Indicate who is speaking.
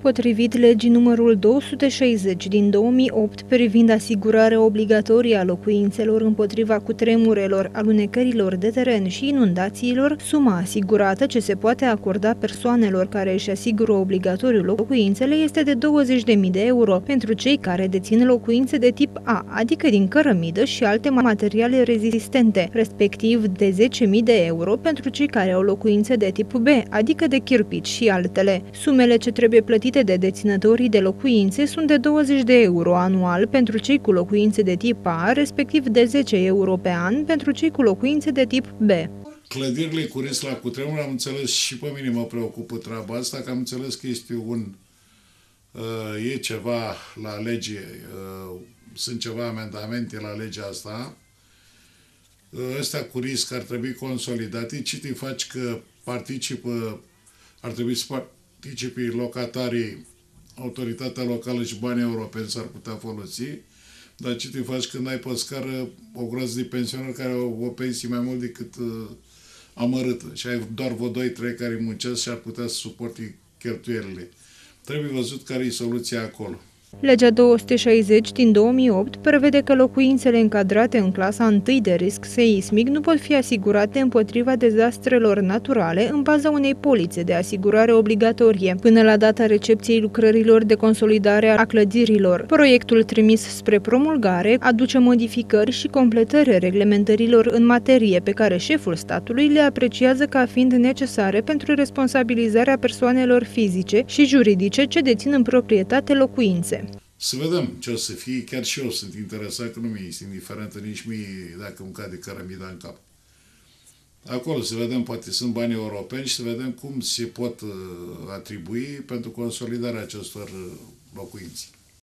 Speaker 1: Potrivit legii numărul 260 din 2008 privind asigurarea obligatorie a locuințelor împotriva cutremurelor, alunecărilor de teren și inundațiilor, suma asigurată ce se poate acorda persoanelor care își asigură obligatoriu locuințele este de 20.000 de euro pentru cei care dețin locuințe de tip A, adică din cărămidă și alte materiale rezistente, respectiv de 10.000 de euro pentru cei care au locuințe de tip B, adică de chirpici și altele. Sumele ce trebuie plătite de deținătorii de locuințe sunt de 20 de euro anual pentru cei cu locuințe de tip A, respectiv de 10 euro pe an pentru cei cu locuințe de tip B.
Speaker 2: Clădirile cu risc la cutremur, am înțeles și pe mine mă preocupă treaba asta, că am înțeles că este e ceva la lege, sunt ceva amendamente la legea asta. Ăstea cu risc ar trebui consolidate. Ce te faci că ar trebui să participi locatarii, autoritatea locală și banii europeni s-ar putea folosi, dar ce te faci când ai pe scară o groază de pensionari care au o pensie mai mult decât amărâtă și ai doar vreo 2-3 care muncesc și ar putea să suporte cheltuielile. Trebuie văzut care e soluția acolo.
Speaker 1: Legea 260 din 2008 prevede că locuințele încadrate în clasa 1 de risc seismic nu pot fi asigurate împotriva dezastrelor naturale în baza unei polițe de asigurare obligatorie, până la data recepției lucrărilor de consolidare a clădirilor. Proiectul trimis spre promulgare aduce modificări și completări reglementărilor în materie pe care șeful statului le apreciază ca fiind necesare pentru responsabilizarea persoanelor fizice și juridice ce dețin în proprietate locuințe.
Speaker 2: Să vedem ce o să fie, chiar și eu sunt interesat, că nu mi este indiferentă nici mie dacă îmi cade cărămida în cap. Acolo să vedem, poate sunt bani europeni și să vedem cum se pot atribui pentru consolidarea acestor locuințe.